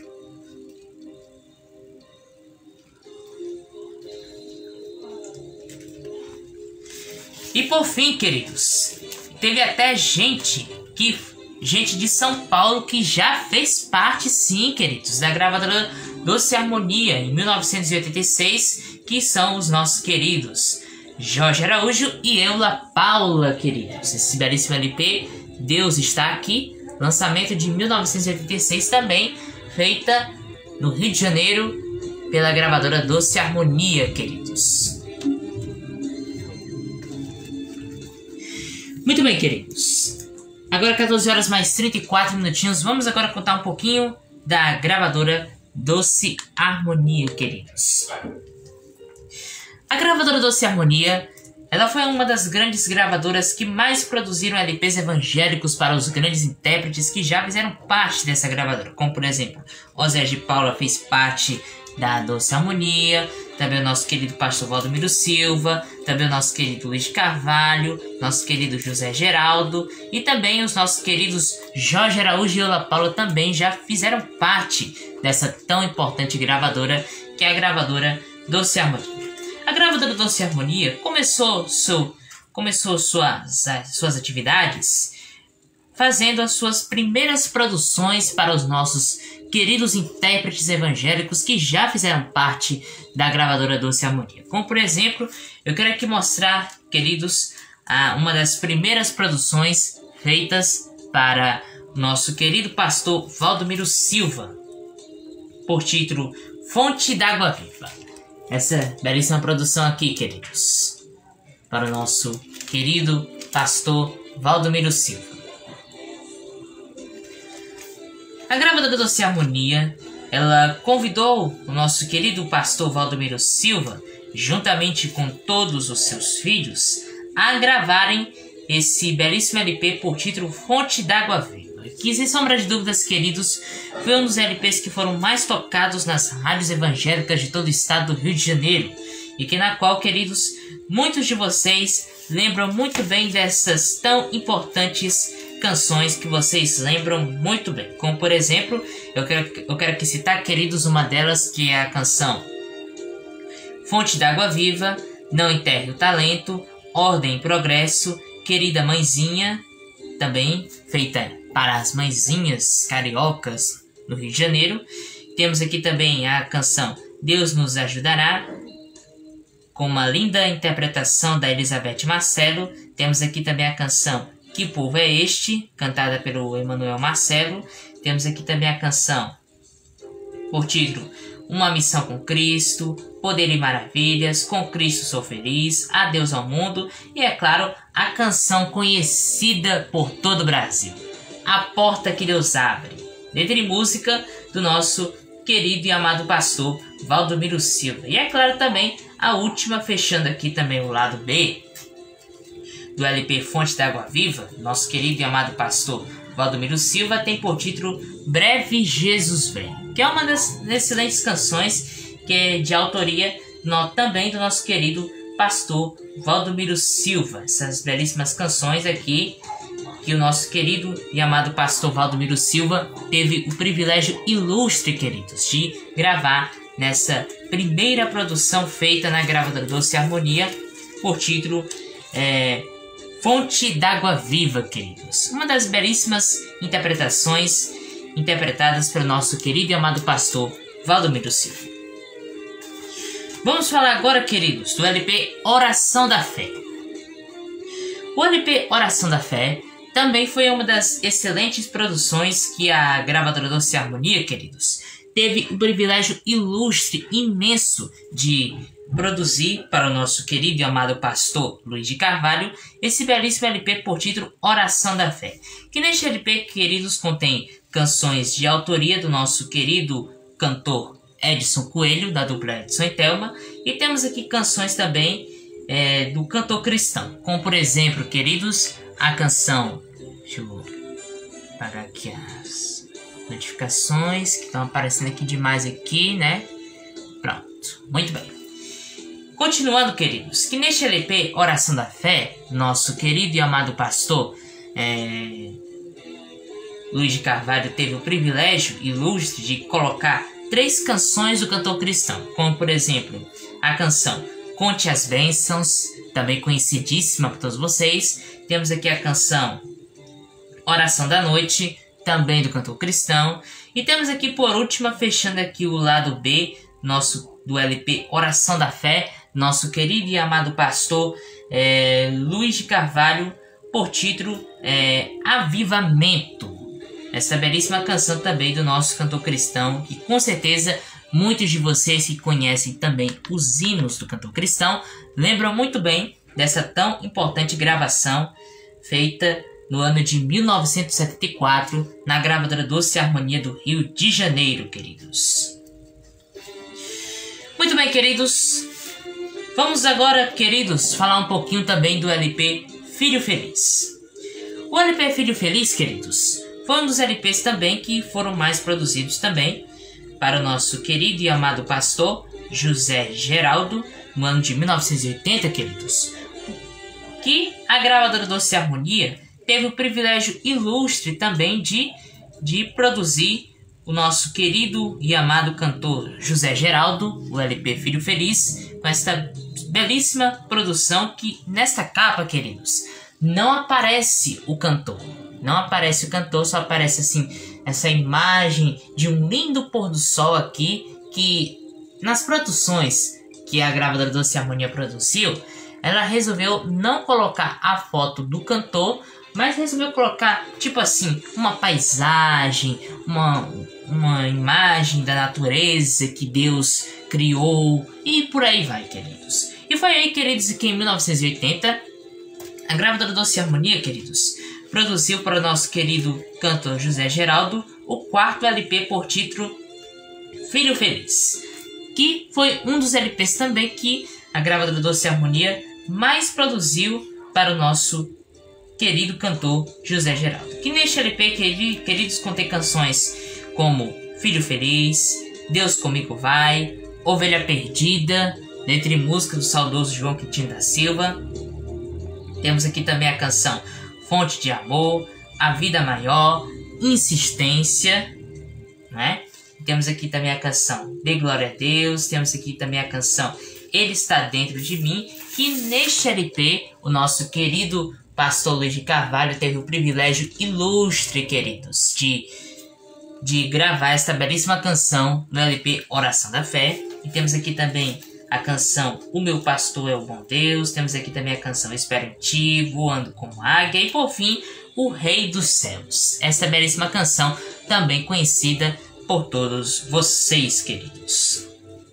E por fim, queridos, teve até gente que... gente de São Paulo que já fez parte, sim, queridos, da gravadora Doce Harmonia em mil novecentos e oitenta e seis, que são os nossos queridos Jorge Araújo e Eula Paula, queridos. Esse belíssimo L P, Deus Está Aqui, lançamento de mil novecentos e oitenta e seis também, feita no Rio de Janeiro pela gravadora Doce Harmonia, queridos. Muito bem, queridos. Agora quatorze horas mais trinta e quatro minutinhos. Vamos agora contar um pouquinho da gravadora Doce Harmonia, queridos. A gravadora Doce Harmonia, ela foi uma das grandes gravadoras que mais produziram L Ps evangélicos para os grandes intérpretes que já fizeram parte dessa gravadora. Como, por exemplo, Osé de Paula fez parte da Doce Harmonia, também o nosso querido pastor Valdomiro Silva, também o nosso querido Luiz de Carvalho, nosso querido José Geraldo e também os nossos queridos Jorge Araújo e Eula Paula também já fizeram parte dessa tão importante gravadora que é a gravadora Doce Harmonia. A gravadora Doce Harmonia começou, seu, começou suas, suas atividades fazendo as suas primeiras produções para os nossos queridos intérpretes evangélicos que já fizeram parte da gravadora Doce Harmonia. Como, por exemplo, eu quero aqui mostrar, queridos, uma das primeiras produções feitas para o nosso querido pastor Valdomiro Silva, por título Fonte d'Água Viva. Essa belíssima produção aqui, queridos, para o nosso querido pastor Valdomiro Silva. A gravadora Doce Harmonia, ela convidou o nosso querido pastor Valdomiro Silva, juntamente com todos os seus filhos, a gravarem esse belíssimo L P por título Fonte d'Água Viva, que, sem sombra de dúvidas, queridos, foi um dos L Ps que foram mais tocados nas rádios evangélicas de todo o estado do Rio de Janeiro, e que na qual, queridos, muitos de vocês lembram muito bem dessas tão importantes canções que vocês lembram muito bem. Como, por exemplo, eu quero, eu quero aqui citar, queridos, uma delas, que é a canção Fonte d'Água Viva, Não Enterre o Talento, Ordem e Progresso, Querida Mãezinha, também feita para as mãezinhas cariocas no Rio de Janeiro. Temos aqui também a canção Deus nos ajudará, com uma linda interpretação da Elizabeth Marcelo. Temos aqui também a canção Que Povo é Este, cantada pelo Emanuel Marcelo. Temos aqui também a canção por título Uma Missão com Cristo, Poder e Maravilhas, Com Cristo Sou Feliz, Adeus ao Mundo e, é claro, a canção conhecida por todo o Brasil, A Porta que Deus Abre, letra e música do nosso querido e amado pastor Valdomiro Silva. E, é claro, também a última, fechando aqui também o lado B do L P Fonte da Água Viva, nosso querido e amado pastor Valdomiro Silva, tem por título Breve Jesus Vem, que é uma das excelentes canções que é de autoria no, também do nosso querido pastor Valdomiro Silva. Essas belíssimas canções aqui que o nosso querido e amado pastor Valdomiro Silva teve o privilégio ilustre, queridos, de gravar nessa primeira produção feita na gravadora Doce Harmonia, por título é, Fonte d'Água Viva, queridos. Uma das belíssimas interpretações interpretadas pelo nosso querido e amado pastor Valdomiro Silva. Vamos falar agora, queridos, do L P Oração da Fé. O L P Oração da Fé também foi uma das excelentes produções que a gravadora Doce Harmonia, queridos, teve o privilégio ilustre, imenso de produzir para o nosso querido e amado pastor Luiz de Carvalho esse belíssimo L P por título Oração da Fé, que neste L P, queridos, contém canções de autoria do nosso querido cantor Edson Coelho, da dupla Edson e Thelma, e temos aqui canções também é, do cantor cristão, como por exemplo, queridos, a canção, deixa eu apagar aqui as notificações que estão aparecendo aqui demais aqui, né? Pronto, muito bem. Continuando, queridos, que neste L P Oração da Fé, nosso querido e amado pastor é, Luiz de Carvalho teve o privilégio ilustre de colocar três canções do cantor cristão, como por exemplo a canção Conte as Bênçãos, também conhecidíssima por todos vocês. Temos aqui a canção Oração da Noite, também do cantor cristão. E temos aqui por última, fechando aqui o lado B nosso, do L P Oração da Fé, nosso querido e amado pastor é, Luiz de Carvalho, por título é, Avivamento. Essa belíssima canção também do nosso cantor cristão, que com certeza muitos de vocês que conhecem também os hinos do cantor cristão lembram muito bem dessa tão importante gravação feita no ano de mil novecentos e setenta e quatro na gravadora Doce Harmonia do Rio de Janeiro, queridos. Muito bem, queridos. Vamos agora, queridos, falar um pouquinho também do L P Filho Feliz. O L P Filho Feliz, queridos, foi um dos L Ps também que foram mais produzidos também para o nosso querido e amado pastor José Geraldo, no ano de mil novecentos e oitenta, queridos, que a gravadora Doce Harmonia teve o privilégio ilustre também de, de produzir o nosso querido e amado cantor José Geraldo, o L P Filho Feliz, com esta belíssima produção que, nesta capa, queridos, não aparece o cantor. Não aparece o cantor, só aparece assim essa imagem de um lindo pôr do sol aqui, que nas produções que a gravadora Doce Harmonia produziu, ela resolveu não colocar a foto do cantor, mas resolveu colocar, tipo assim, uma paisagem, uma, uma imagem da natureza que Deus criou, e por aí vai, queridos. E foi aí, queridos, que em mil novecentos e oitenta, a gravadora Doce Harmonia, queridos, produziu para o nosso querido cantor José Geraldo o quarto L P por título Filho Feliz, que foi um dos L Ps também que a gravadora Doce Harmonia mais produziu para o nosso querido cantor José Geraldo. Que neste L P, queridos, contém canções como Filho Feliz, Deus Comigo Vai, Ovelha Perdida, letra e música do saudoso João Quintino da Silva. Temos aqui também a canção Fonte de Amor, A Vida Maior, Insistência, né? Temos aqui também a canção Dê Glória a Deus. Temos aqui também a canção Ele Está Dentro de Mim, que neste L P o nosso querido pastor Luiz de Carvalho teve o privilégio ilustre, queridos, de, de gravar esta belíssima canção no L P Oração da Fé. E temos aqui também a canção O Meu Pastor é o Bom Deus. Temos aqui também a canção Espero em Ti, Voando como Águia. E por fim, O Rei dos Céus. Esta belíssima canção, também conhecida por todos vocês, queridos.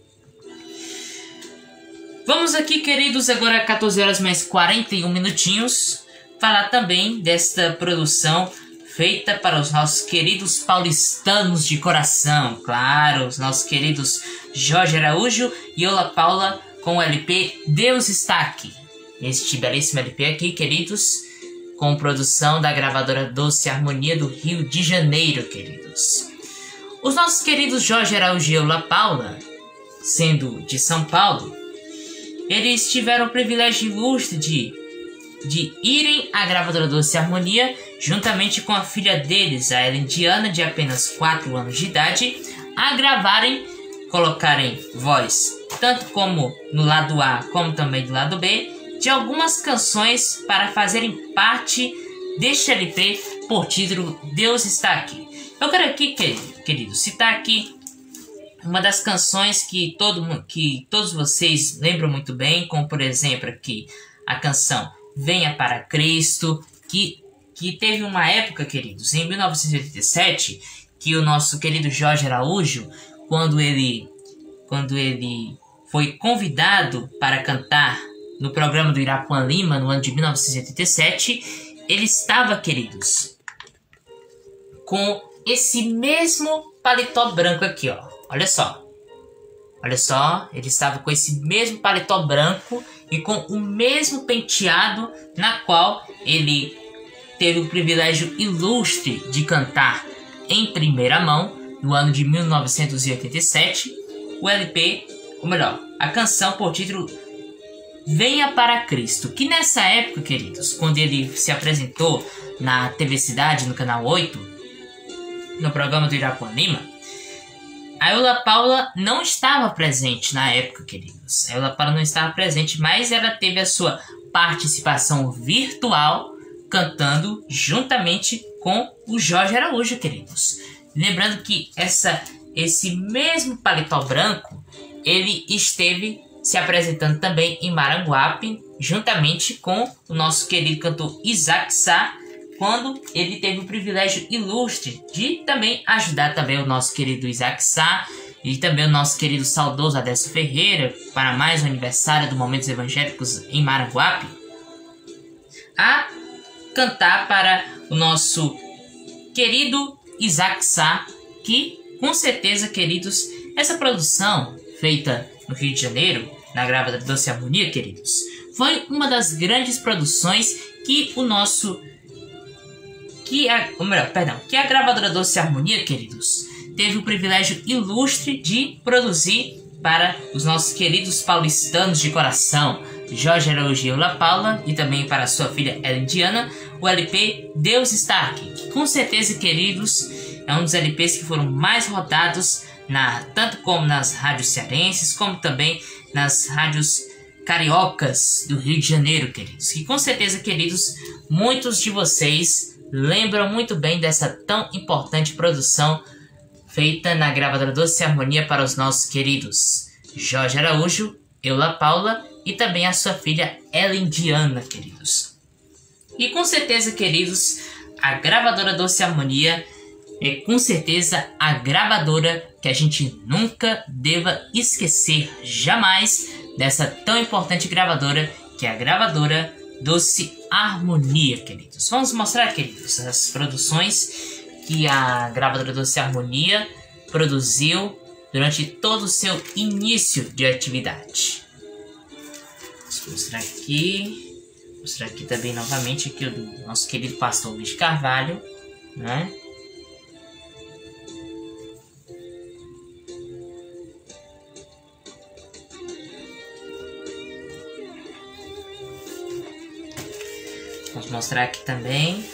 Vamos aqui, queridos, agora quatorze horas mais quarenta e um minutinhos, falar também desta produção feita para os nossos queridos paulistanos de coração. Claro, os nossos queridos Jorge Araújo e Ola Paula com o L P Deus Está Aqui. Este belíssimo L P aqui, queridos, com produção da gravadora Doce Harmonia do Rio de Janeiro, queridos. Os nossos queridos Jorge Araújo e Ola Paula, sendo de São Paulo, eles tiveram o privilégio ilustre de, de irem à gravadora Doce Harmonia, juntamente com a filha deles, a Ellen Diana, de apenas quatro anos de idade, a gravarem, colocarem voz, tanto como no lado A, como também do lado B, de algumas canções para fazerem parte deste L P por título Deus Está Aqui. Eu quero aqui, querido, citar aqui uma das canções que, todo, que todos vocês lembram muito bem, como por exemplo aqui a canção Venha para Cristo, que, que teve uma época, queridos, em mil novecentos e oitenta e sete, que o nosso querido Jorge Araújo, quando ele, quando ele foi convidado para cantar no programa do Irapuã Lima, no ano de mil novecentos e oitenta e sete, ele estava, queridos, com esse mesmo paletó branco aqui, ó. Olha só, olha só, ele estava com esse mesmo paletó branco e com o mesmo penteado, na qual ele teve o privilégio ilustre de cantar em primeira mão, no ano de mil novecentos e oitenta e sete, o L P, ou melhor, a canção por título Venha para Cristo, que nessa época, queridos, quando ele se apresentou na T V Cidade, no canal oito, no programa do Irapuã Lima, a Ola Paula não estava presente na época, queridos. A Ola Paula não estava presente, mas ela teve a sua participação virtual cantando juntamente com o Jorge Araújo, queridos. Lembrando que essa, esse mesmo paletó branco, ele esteve se apresentando também em Maranguape, juntamente com o nosso querido cantor Isaac Sá, quando ele teve o privilégio ilustre de também ajudar também o nosso querido Isaac Sá e também o nosso querido saudoso Adesso Ferreira para mais um aniversário do Momentos Evangélicos em Maranguape, a cantar para o nosso querido Isaac Sá, que com certeza, queridos, essa produção feita no Rio de Janeiro, na gravadora Doce Harmonia, queridos, foi uma das grandes produções que o nosso que a, ou melhor, perdão, que a gravadora Doce Harmonia, queridos, teve o privilégio ilustre de produzir para os nossos queridos paulistanos de coração, Jorge Araújo e Ola Paula, e também para sua filha Ellen Diana, o L P Deus Está Aqui, que com certeza, queridos, é um dos L Ps que foram mais rodados, na, tanto como nas rádios cearenses, como também nas rádios cariocas do Rio de Janeiro, queridos. Que com certeza, queridos, muitos de vocês lembram muito bem dessa tão importante produção feita na gravadora Doce Harmonia para os nossos queridos Jorge Araújo, Ola Paula e também a sua filha Ellen Diana, queridos. E com certeza, queridos, a gravadora Doce Harmonia é com certeza a gravadora que a gente nunca deva esquecer jamais dessa tão importante gravadora, que é a gravadora Doce Harmonia, queridos. Vamos mostrar, queridos, as produções que a gravadora Doce Harmonia produziu durante todo o seu início de atividade. Vou mostrar aqui, mostrar aqui também novamente aqui o do nosso querido pastor Luiz Carvalho, né? Vamos mostrar aqui também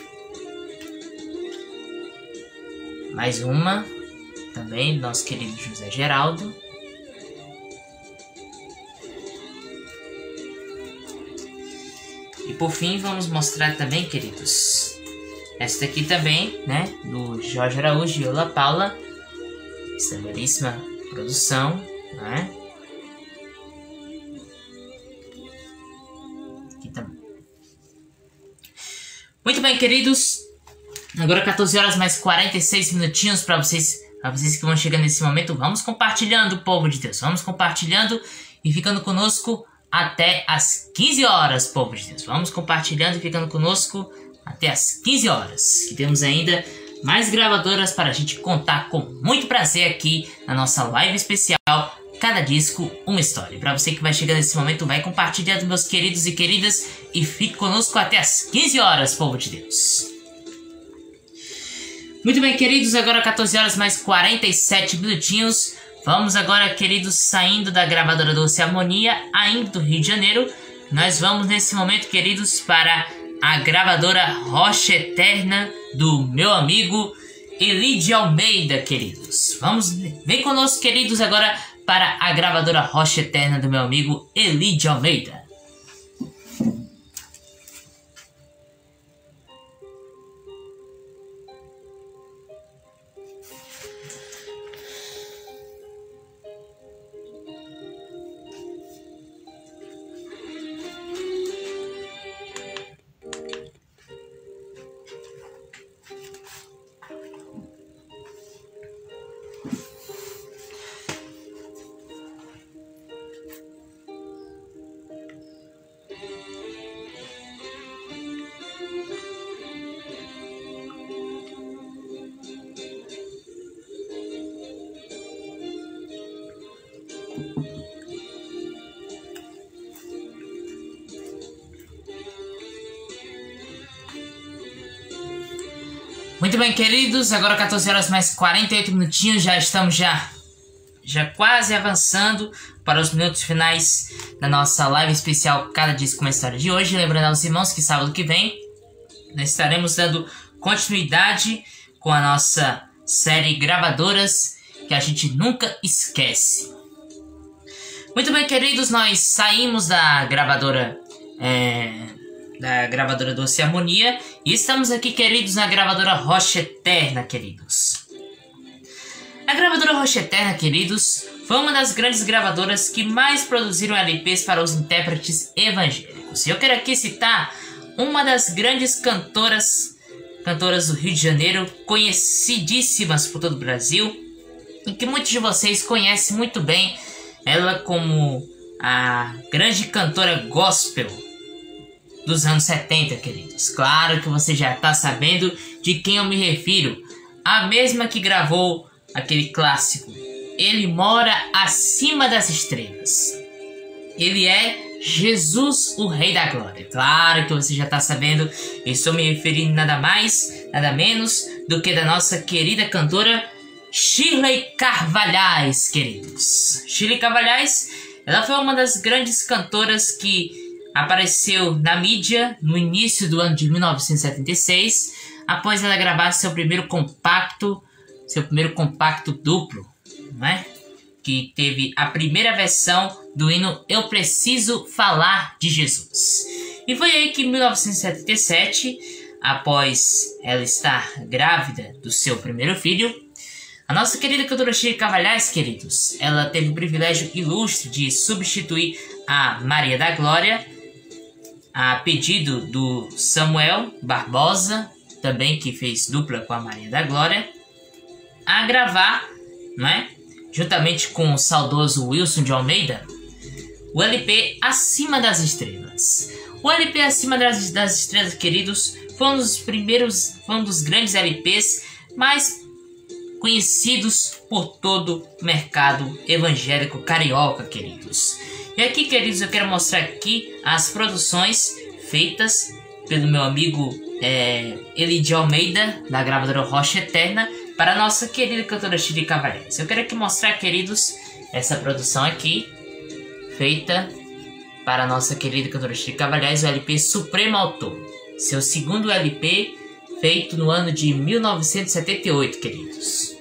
mais uma também do nosso querido José Geraldo. E por fim vamos mostrar também, queridos, esta aqui também, né, do Jorge Araújo e Ola Paula, essa belíssima produção, né? Aqui também. Muito bem, queridos. Agora quatorze horas mais quarenta e seis minutinhos para vocês, para vocês que vão chegando nesse momento. Vamos compartilhando, povo de Deus. Vamos compartilhando e ficando conosco até as quinze horas, povo de Deus. Vamos compartilhando e ficando conosco até as quinze horas. Que temos ainda mais gravadoras para a gente contar com muito prazer aqui na nossa live especial Cada Disco, Uma História. Para você que vai chegando nesse momento, vai compartilhando, meus queridos e queridas, e fique conosco até as quinze horas, povo de Deus. Muito bem, queridos, agora quatorze horas mais quarenta e sete minutinhos. Vamos agora, queridos, saindo da gravadora Doce Harmonia, ainda do Rio de Janeiro. Nós vamos nesse momento, queridos, para a gravadora Rocha Eterna do meu amigo Eli de Almeida, queridos. Vamos, vem conosco, queridos, agora para a gravadora Rocha Eterna do meu amigo Eli de Almeida. Muito bem, queridos, agora quatorze horas mais quarenta e oito minutinhos, já estamos já, já quase avançando para os minutos finais da nossa live especial Cada Disco, Uma História de hoje. Lembrando aos irmãos que sábado que vem nós estaremos dando continuidade com a nossa série Gravadoras que a gente nunca esquece. Muito bem, queridos, nós saímos da gravadora... É... da gravadora Doce Harmonia, e estamos aqui, queridos, na gravadora Rocha Eterna, queridos. A gravadora Rocha Eterna, queridos, foi uma das grandes gravadoras que mais produziram L Ps para os intérpretes evangélicos. E eu quero aqui citar uma das grandes cantoras, cantoras do Rio de Janeiro, conhecidíssimas por todo o Brasil, e que muitos de vocês conhecem muito bem ela como a grande cantora gospel dos anos setenta, queridos. Claro que você já está sabendo de quem eu me refiro. A mesma que gravou aquele clássico Ele Mora Acima das Estrelas. Ele é Jesus, o Rei da Glória. Claro que você já está sabendo. Eu estou me referindo nada mais, nada menos do que da nossa querida cantora Shirley Carvalhais, queridos. Shirley Carvalhais, ela foi uma das grandes cantoras que apareceu na mídia no início do ano de mil novecentos e setenta e seis, após ela gravar seu primeiro compacto, seu primeiro compacto duplo, não é? Que teve a primeira versão do hino Eu Preciso Falar de Jesus. E foi aí que em mil novecentos e setenta e sete, após ela estar grávida do seu primeiro filho, a nossa querida cantora Shirley Carvalhais, queridos, ela teve o privilégio ilustre de substituir a Maria da Glória, a pedido do Samuel Barbosa, também que fez dupla com a Maria da Glória, a gravar, não é? Juntamente com o saudoso Wilson de Almeida, o L P Acima das Estrelas. O L P Acima das, das Estrelas, queridos, foi um dos primeiros, foi um dos grandes L Ps mais conhecidos por todo o mercado evangélico carioca, queridos. E aqui, queridos, eu quero mostrar aqui as produções feitas pelo meu amigo é, Eli de Almeida, da gravadora Rocha Eterna, para a nossa querida cantora Shirley Carvalhais. Eu quero aqui mostrar, queridos, essa produção aqui, feita para a nossa querida cantora Shirley Carvalhais, o L P Supremo Autor. Seu segundo L P, feito no ano de mil novecentos e setenta e oito, queridos.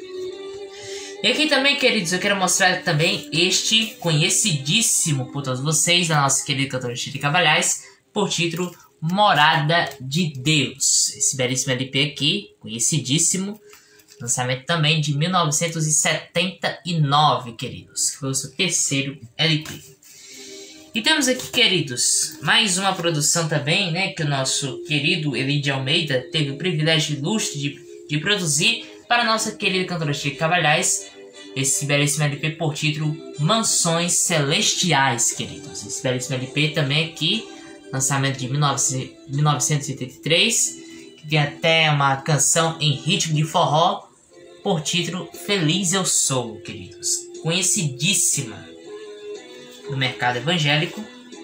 E aqui também, queridos, eu quero mostrar também este conhecidíssimo por todos vocês, da nossa querida cantora Shirley Carvalhais, por título Morada de Deus. Esse belíssimo L P aqui, conhecidíssimo, Lançamento também de mil novecentos e setenta e nove, queridos, que foi o seu terceiro L P. E temos aqui, queridos, mais uma produção também, né, que o nosso querido Eli de Almeida teve o privilégio ilustre de, de produzir para a nossa querida cantora Chica Cavalhais, esse belíssimo L P por título Mansões Celestiais, queridos. Esse belíssimo L P também aqui, lançamento de mil novecentos e oitenta e três, que tem até uma canção em ritmo de forró por título Feliz Eu Sou, queridos. Conhecidíssima no mercado evangélico.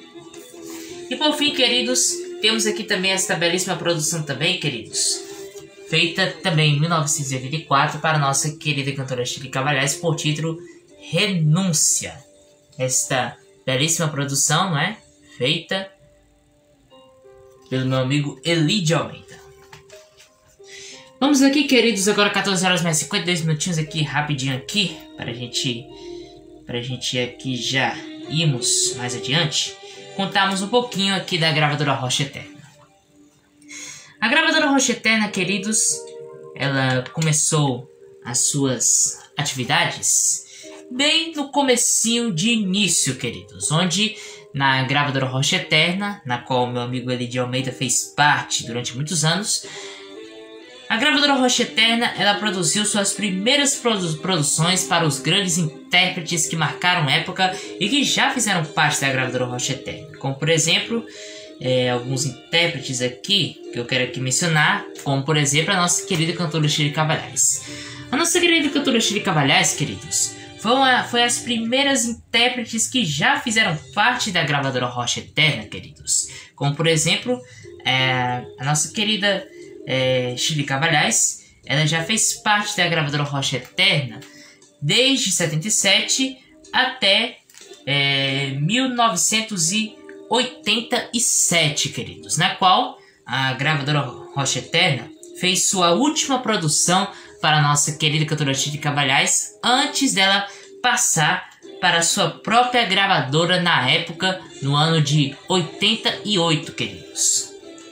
E por fim, queridos, temos aqui também esta belíssima produção também, queridos, feita também em mil novecentos e oitenta e quatro para a nossa querida cantora Chica Cavalhais por título Renúncia. Esta belíssima produção, não é? Feita pelo meu amigo Eli de Almeida. Vamos aqui, queridos, agora quatorze horas mais cinquenta e dois minutinhos aqui, rapidinho aqui, para a gente, para a gente aqui já irmos mais adiante, contarmos um pouquinho aqui da gravadora Rocha Eterna. A gravadora Rocha Eterna, queridos, ela começou as suas atividades bem no comecinho de início, queridos, onde na gravadora Rocha Eterna, na qual meu amigo Eli de Almeida fez parte durante muitos anos, a gravadora Rocha Eterna, ela produziu suas primeiras produ produções para os grandes intérpretes que marcaram época e que já fizeram parte da gravadora Rocha Eterna, como por exemplo, é, alguns intérpretes aqui que eu quero aqui mencionar, como por exemplo a nossa querida cantora Chica Cavalhais. A nossa querida cantora Chica Cavalhais, queridos, foi, uma, foi as primeiras intérpretes que já fizeram parte da gravadora Rocha Eterna, queridos, como por exemplo é, a nossa querida É, Chica Cavalhais. Ela já fez parte da gravadora Rocha Eterna desde setenta e sete até é, mil novecentos e oitenta e sete, queridos, na qual a gravadora Rocha Eterna fez sua última produção para a nossa querida cantora Chica Cavalhais antes dela passar para a sua própria gravadora na época, no ano de oitenta e oito, queridos.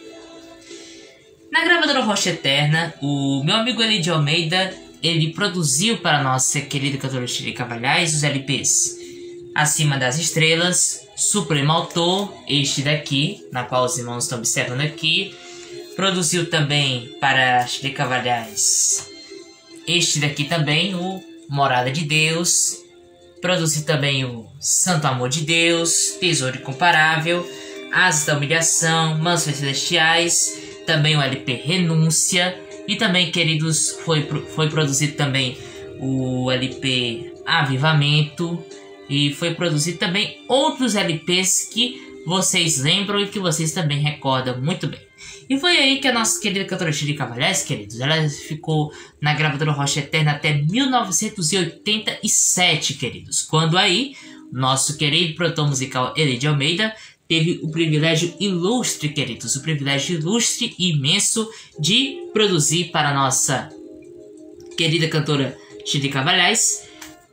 Na gravadora Rocha Eterna, o meu amigo Eli de Almeida, ele produziu para a nossa querida cantora Chica Cavalhais os L Ps Acima das Estrelas, Supremo Autor, este daqui, na qual os irmãos estão observando aqui. Produziu também para a Chica Cavalhais este daqui também, o Morada de Deus. Produziu também o Santo Amor de Deus, Tesouro Incomparável, Asas da Humilhação, Mansões Celestiais, também o L P Renúncia, e também, queridos, foi, foi produzido também o L P Avivamento, e foi produzido também outros L Ps que vocês lembram e que vocês também recordam muito bem. E foi aí que a nossa querida cantora Chica Cavalhais, queridos, ela ficou na gravadora Rocha Eterna até mil novecentos e oitenta e sete, queridos, quando aí nosso querido produtor musical Eli de Almeida teve o privilégio ilustre, queridos, o privilégio ilustre e imenso de produzir para a nossa querida cantora Chica Cavalhais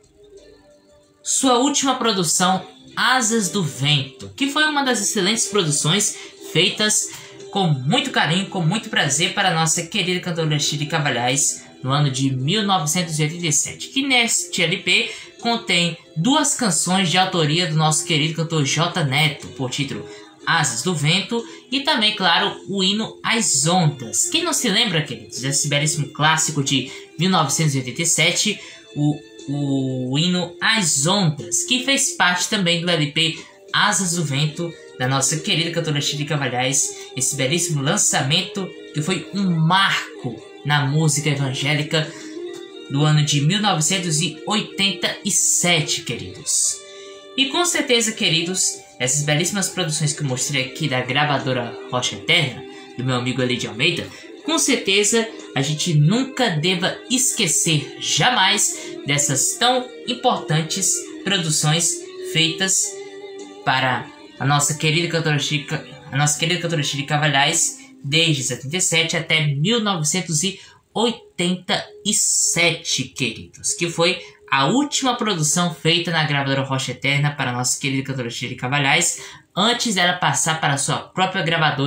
sua última produção, Asas do Vento, que foi uma das excelentes produções feitas com muito carinho, com muito prazer para a nossa querida cantora Chica Cavalhais no ano de mil novecentos e oitenta e sete, que neste L P contém duas canções de autoria do nosso querido cantor J Neto, por título Asas do Vento, e também, claro, o hino As Ondas. Quem não se lembra, queridos, desse belíssimo clássico de mil novecentos e oitenta e sete, o, o hino As Ondas, que fez parte também do L P Asas do Vento, da nossa querida cantora Chica Cavalhais, esse belíssimo lançamento que foi um marco na música evangélica do ano de mil novecentos e oitenta e sete, queridos. E com certeza, queridos, essas belíssimas produções que eu mostrei aqui da gravadora Rocha Eterna, do meu amigo Eli de Almeida, com certeza a gente nunca deva esquecer jamais dessas tão importantes produções feitas para a nossa querida cantora Chica, a nossa querida cantora Chica Cavalhais, desde setenta e sete até mil novecentos e oitenta e sete, queridos, que foi a última produção feita na gravadora Rocha Eterna para a nossa querida cantora Chica Cavalhais, antes dela passar para a sua própria gravadora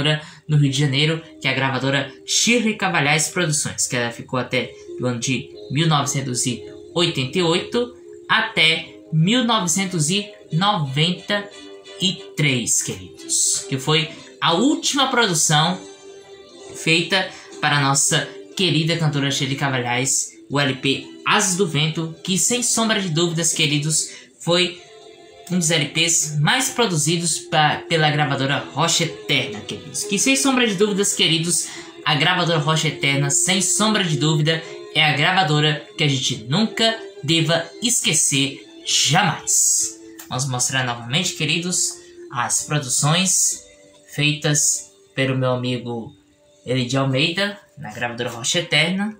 no Rio de Janeiro, que é a gravadora Shirley Cavalhais Produções, que ela ficou até do ano de mil novecentos e oitenta e oito até mil novecentos e noventa e três, queridos, que foi a última produção feita para a nossa querida cantora Shirley Cavalhais, o L P Asas do Vento, que sem sombra de dúvidas, queridos, foi um dos L Ps mais produzidos pra, pela gravadora Rocha Eterna, queridos. Que sem sombra de dúvidas, queridos, a gravadora Rocha Eterna, sem sombra de dúvida, é a gravadora que a gente nunca deva esquecer jamais. Vamos mostrar novamente, queridos, as produções feitas pelo meu amigo Eli de Almeida, na gravadora Rocha Eterna.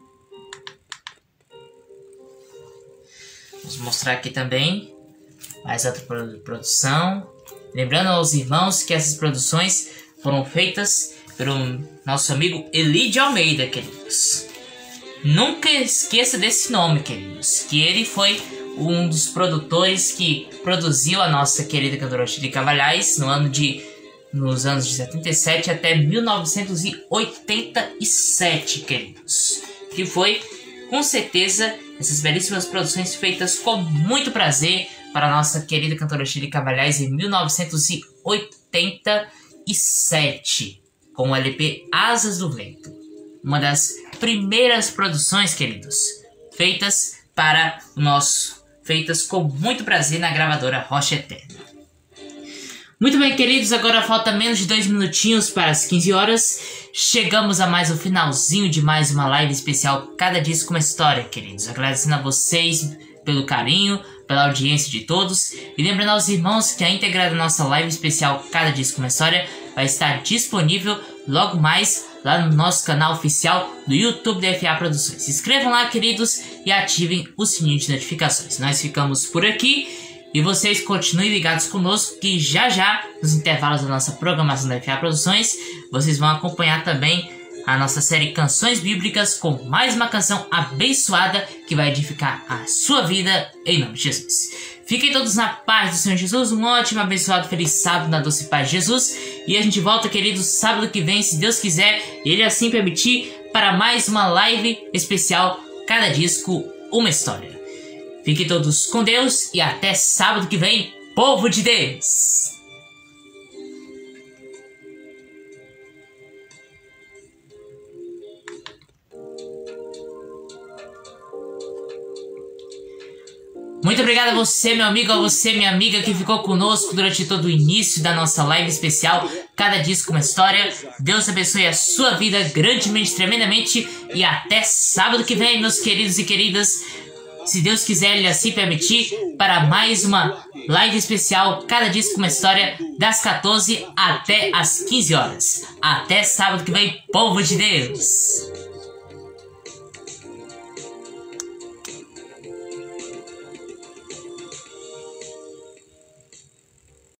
Vamos mostrar aqui também mais outra produção. Lembrando aos irmãos que essas produções foram feitas pelo nosso amigo Eli de Almeida, queridos. Nunca esqueça desse nome, queridos, que ele foi um dos produtores que produziu a nossa querida cantora Shirley Cavalhais no ano de, nos anos de setenta e sete até mil novecentos e oitenta e sete, queridos. Que foi, com certeza, essas belíssimas produções feitas com muito prazer para a nossa querida cantora Shirley Cavalhais em mil novecentos e oitenta e sete, com o L P Asas do Vento. Uma das primeiras produções, queridos, feitas para o nosso, feitas com muito prazer na gravadora Rocha Eterna. Muito bem, queridos, agora falta menos de dois minutinhos para as quinze horas. Chegamos a mais um finalzinho de mais uma live especial Cada Disco Uma História, queridos. Agradecendo a vocês pelo carinho, pela audiência de todos. E lembrando aos irmãos que a íntegra da nossa live especial Cada Disco Uma História vai estar disponível logo mais lá no nosso canal oficial do YouTube da F A Produções. Se inscrevam lá, queridos, e ativem o sininho de notificações. Nós ficamos por aqui. E vocês continuem ligados conosco, que já já, nos intervalos da nossa programação da F A Produções, vocês vão acompanhar também a nossa série Canções Bíblicas, com mais uma canção abençoada que vai edificar a sua vida, em nome de Jesus. Fiquem todos na paz do Senhor Jesus, um ótimo, abençoado, feliz sábado na doce paz de Jesus. E a gente volta, queridos, sábado que vem, se Deus quiser, e Ele assim permitir, para mais uma live especial Cada Disco Uma História. Fiquem todos com Deus e até sábado que vem, povo de Deus! Muito obrigado a você, meu amigo, a você, minha amiga, que ficou conosco durante todo o início da nossa live especial Cada Disco Uma História. Deus abençoe a sua vida grandemente, tremendamente, e até sábado que vem, meus queridos e queridas, se Deus quiser, Ele assim permitir, para mais uma live especial Cada Disco Uma História, das quatorze até as quinze horas. Até sábado que vem, povo de Deus!